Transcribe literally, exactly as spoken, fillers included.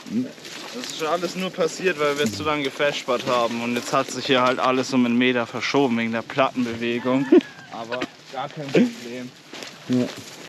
Das ist schon alles nur passiert, weil wir zu lange gefespert haben und jetzt hat sich hier halt alles um einen Meter verschoben wegen der Plattenbewegung. Aber gar kein Problem. Ja.